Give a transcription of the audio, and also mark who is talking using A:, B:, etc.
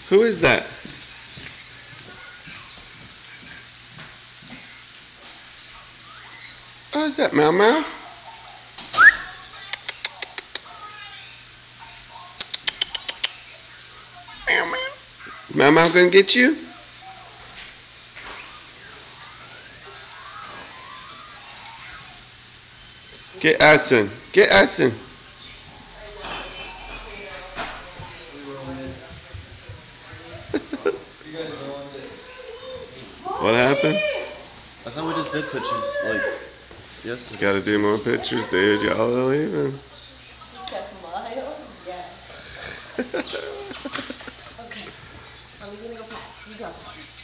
A: Who is that? Oh, is that Mau Mau? Mau Mau. Mau Mau gonna get you? Get Addison. Get Addison. What happened?
B: I thought we just did pictures like yesterday.
A: Gotta do more pictures, dude. Y'all are leaving.
C: Okay. Mommy's gonna go pack. You go.